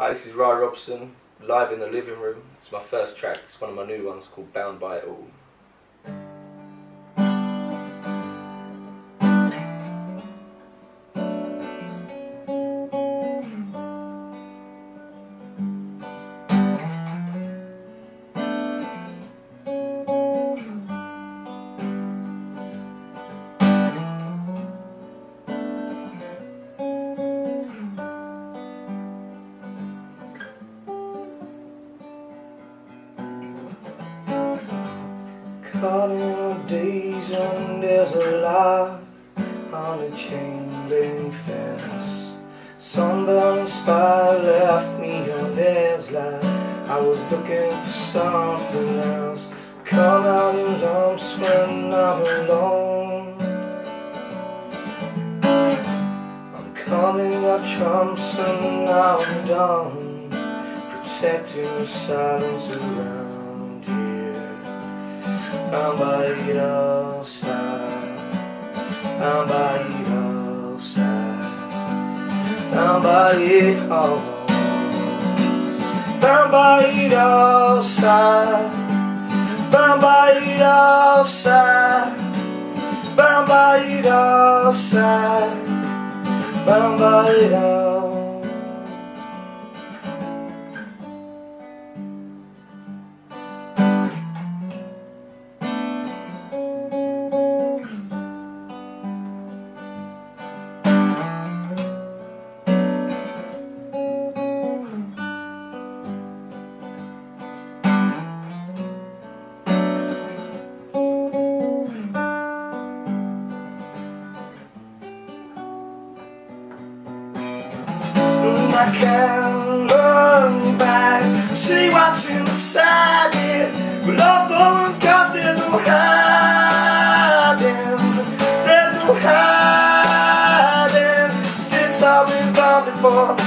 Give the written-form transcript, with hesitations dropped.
Hi, this is Robson, live in the living room. It's my first track. It's one of my new ones called Bound by It All. Caught in a daze and there's a lock on a chain link fence. Sunburn spot left me on edge like I was looking for something else. Come out in lumps when I'm alone. I'm coming up trumps and now I'm done protecting the silence around here. I'm by it outside, I'm by it outside, I'm by it home. I'm by it outside, I'm by it outside, I'm by it outside, I'm by it outside. I can't run back, see what's inside it. But love going cause there's no hiding, there's no hiding. Since I've been gone before,